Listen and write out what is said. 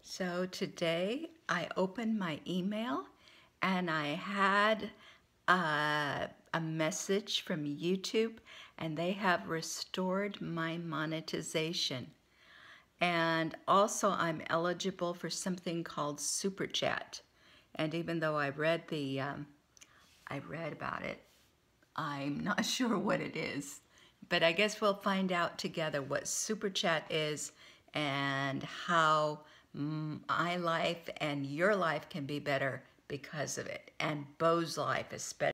So today I opened my email and I had a message from YouTube, and they have restored my monetization. And also I'm eligible for something called Super Chat. And even though I read about it, I'm not sure what it is. But I guess we'll find out together what Super Chat is and how my life and your life can be better because of it, and Bo's life especially.